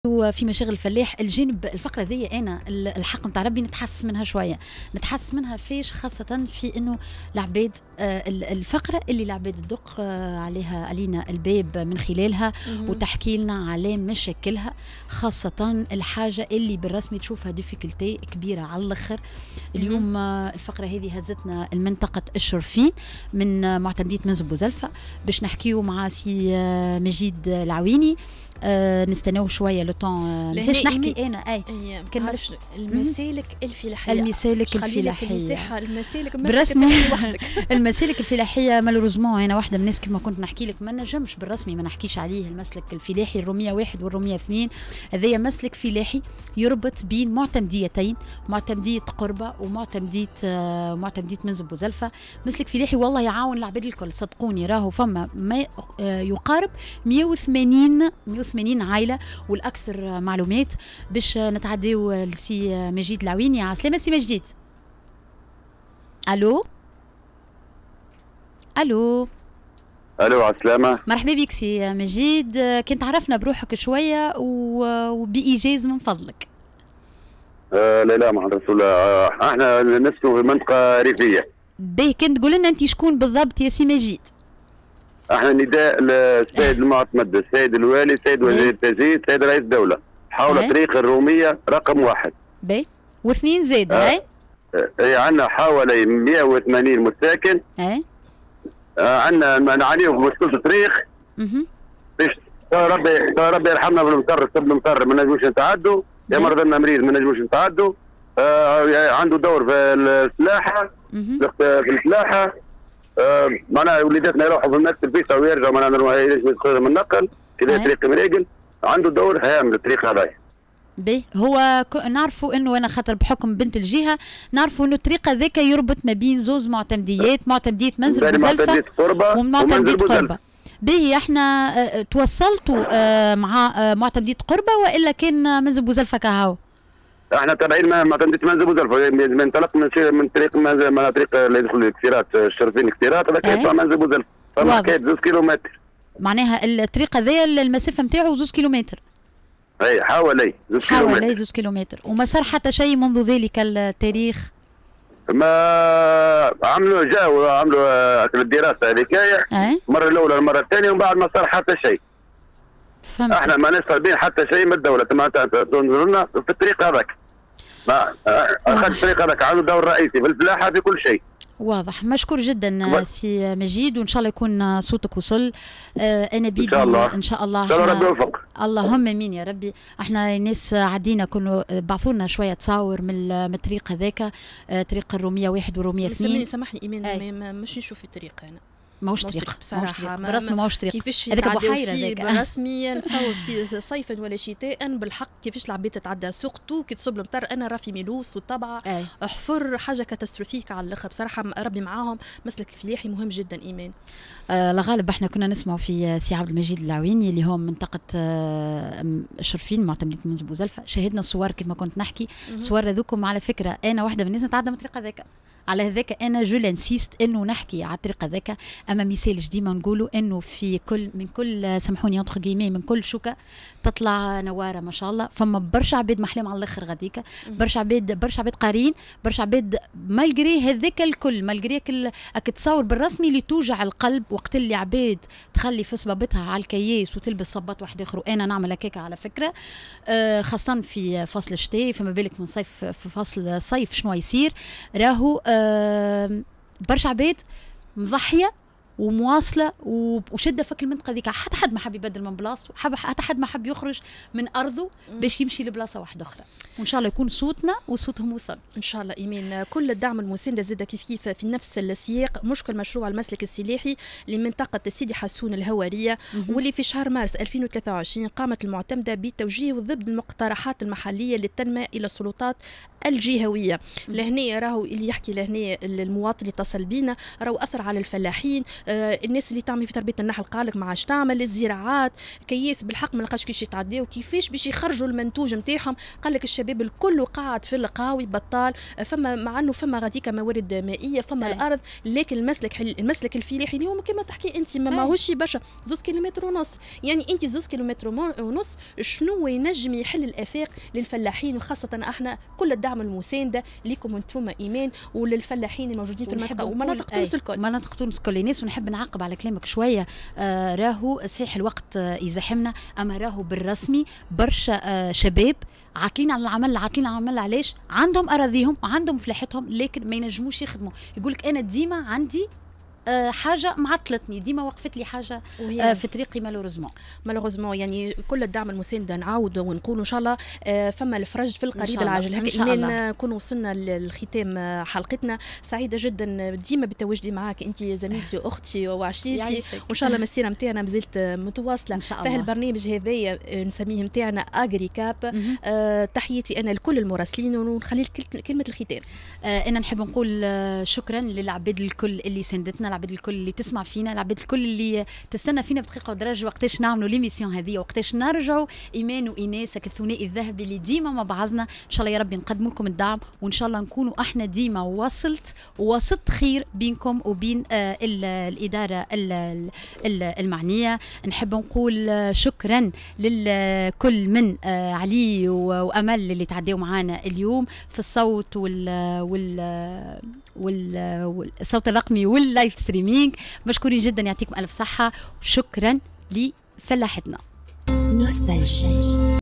وفي مشاغل الفلاح الجانب الفقره ذي انا الحق نتاع ربي نتحسس منها شويه، نتحسس منها فيش خاصه في انه العباد الفقره اللي العباد تدق علينا الباب من خلالها وتحكي لنا على مشاكلها، خاصه الحاجه اللي بالرسمي تشوفها ديفيكولتي كبيره على الاخر. اليوم الفقره هذه هزتنا المنطقه الشرفين من معتمديه منزل بوزلفه باش نحكيو مع سي مجيد العويني. نستناو شويه لو طون باش نحكي انا كان نعرفش المسالك الفلاحيه، المسالك الفلاحيه المسالك بالرسمي المسالك الفلاحيه مالوريزمون انا واحده من الناس كما كنت نحكي لك ما نجمش بالرسمي ما نحكيش عليه. المسلك الفلاحي الروميه 1 والروميه 2 هذايا مسلك فلاحي يربط بين معتمديتين، معتمديه قربه ومعتمديه منزل بوزلفه. مسلك فلاحي والله يعاون العباد الكل صدقوني، راهو فما ما يقارب 180 عائله والاكثر معلومات باش نتعداو لسي مجيد العويني. عسلامة سي مجيد. الو عسلامة، مرحبا بك سي مجيد. كنت عرفنا بروحك شويه وبإيجاز من فضلك. لا مع الرسول، احنا نسكن في منطقه ريفيه. باهي كنت تقول لنا انت شكون بالضبط يا سي مجيد؟ احنا نداء للسيد المعتمد، السيد الوالي، السيد وزير التجديد، السيد رئيس الدولة حول طريق الرومية رقم 1. باهي واثنين زاد. اي عندنا حوالي 180 مساكن. عندنا نعانيو بمشكلة الطريق. باش ربي يرحمنا بالمطر، سب المطر ما نجموش نتعدوا، يا مرض لنا مريض ما نجموش نتعدوا. عنده دور في الفلاحة، في الفلاحة. معناها وليداتنا يروحوا في المكتب فيسا ويرجعوا، معناها يدخلوا من النقل كذا طريق مريقل، عنده دور هام للطريق هذا. باهي هو نعرفوا انه انا خاطر بحكم بنت الجهه نعرفوا انه الطريق هذاك يربط ما بين زوز معتمديات، معتمديه منزل بوزلفه ومعتمديه قربه. باهي احنا توصلتوا مع معتمديه قربه والا كان منزل بوزلفه كهو؟ احنا تابعين معتمديه منزل بوزلفه، منطلق من طريق منزل، طريق اللي يدخل الكثيرات الشرفين الكثيرات هذاك يطلع منزل بوزلفه، فما حكايه 2 كيلومتر. معناها الطريق هذايا المسافه نتاعو 2 كيلومتر. اي حوالي 2 كيلومتر. حوالي 2 كيلومتر، وما صار حتى شيء منذ ذلك التاريخ؟ ما عملوا الدراسه هذيك المره الاولى المره الثانيه ومن بعد ما صار حتى شيء. فهمت. احنا ما نسال حتى شيء من الدوله تنظر لنا في الطريق هذاك. ما اخذ الطريق هذاك عنده دور رئيسي في الفلاحه في كل شيء. واضح. مشكور جدا سي مجيد، وان شاء الله يكون صوتك وصل. انا بيدي ان شاء الله ربي يوفق. اللهم امين يا ربي. احنا ناس عدينا كانوا بعثوا لنا شويه تصاور من الطريق هذاك، طريق الروميه 1 والروميه 2. سامحني ايمان، مش نشوف في الطريق انا ماهوش طريق بصراحه، بالرسمي ماهوش طريق. كيفاش هذاك بحيره هذاك بالرسمي نتصور صيفا ولا شتاء بالحق كيفاش العباد تتعدى سوقتو كي تصب المطر. انا راه في ميلوس والطبعه حفر حاجه كاتاستروفيك على الاخر بصراحه. ربي معاهم. مسلك فلاحي مهم جدا ايمان. الغالب احنا كنا نسمعوا في سي عبد المجيد العويني اللي هو منطقه الشرفين معتمديه منزل بوزلفه. شاهدنا الصور كما كنت نحكي، صور هذوكم على فكره انا واحده من الناس نتعدى من الطريق هذاك. على هذاك انا جو لانسيست انه نحكي على الطريق هذاك. اما مثال ديما نقولوا انه في من كل سامحوني اونتر كيمي من كل شوكه تطلع نواره ما شاء الله. فما برشا عباد محلام على الاخر غاديك، برشا عباد قارين، برشا عباد مالجري هذاك الكل، مالجري تصور بالرسمي اللي توجع القلب وقت اللي عباد تخلي في صبابتها على الكياس وتلبس صباط واحد اخر. وانا نعمل هكاك على فكره، خاصه في فصل الشتاء، فما بالك من صيف في فصل الصيف شنو يصير. راهو برشا عباد مضحيه ومواصله وشده فك المنطقه ذيك. حتى حد ما حب يبدل من بلاصته، حتى حد ما حب يخرج من ارضه باش يمشي لبلاصه واحده اخرى. وان شاء الله يكون صوتنا وصوتهم وصل ان شاء الله ايمان. كل الدعم المسانده زاد كيف في نفس السياق مشكل مشروع المسلك السلاحي لمنطقه سيدي حسون الهواريه، واللي في شهر مارس 2023 قامت المعتمده بتوجيه ضد المقترحات المحليه للتنميه الى السلطات الجهويه. لهنا راهو اللي يحكي لهنا المواطن اللي اتصل بينا راهو اثر على الفلاحين. الناس اللي تعمل في تربيه النحل قالك ما عادش تعمل، الزراعات كياس بالحق ما لقاش كيفاش يتعداو وكيفاش باش يخرجوا المنتوج نتاعهم. قال لك الشباب الكل قاعد في القاوي بطال، فما مع انه فما غاديك موارد مائيه، فما الارض، لكن المسلك الفلاحي اليوم كما تحكي انت ما ماهوش برشا 2 كيلومتر ونص. يعني انت 2 كيلومتر ونص شنو ينجم يحل الافاق للفلاحين، وخاصه احنا كل الدعم المسانده لكم انتم ايمان وللفلاحين الموجودين في المنطقه ومناطق تونس الكل. مناطق تونس الكل الناس. ونحب نعقب على كلامك شويه، راهو صحيح الوقت يزحمنا، اما راهو بالرسمي برشا شباب عاطلين على العمل. علاش؟ عندهم اراضيهم وعندهم فلاحتهم، لكن ما ينجموش يخدموا. يقولك انا ديما عندي حاجه معطلتني، ديما وقفت لي حاجه في طريقي. مالوغوزمون يعني كل الدعم المساند نعاود ونقول ان شاء الله فما الفرج في القريب العاجل. هكا ايمان نكون وصلنا للختام حلقتنا. سعيده جدا ديما بتواجدي معاك، انت زميلتي واختي وعشيرتي، وان شاء الله المسيره نتاعنا مازالت متواصله في هالبرنامج هذايا نسميه نتاعنا اغري كاب. تحياتي انا لكل المراسلين، ونخلي كلمه الختام. انا نحب نقول شكرا للعباد الكل اللي ساندتنا، العباد الكل اللي تسمع فينا، العباد الكل اللي تستنى فينا بدقيقه ودرجه وقتاش نعملوا ليميسيون هذه، وقتاش نرجعوا ايمان وايناس الثنائي الذهبي اللي ديما مع بعضنا. ان شاء الله يا ربي نقدموا لكم الدعم، وان شاء الله نكونوا احنا ديما وسط خير بينكم وبين الاداره المعنيه. نحب نقول شكرا للكل من علي وامل اللي تعديوا معنا اليوم في الصوت والصوت الرقمي واللايف ستريمينج. مشكورين جدا، يعطيكم الف صحه، وشكرا لفلاحتنا.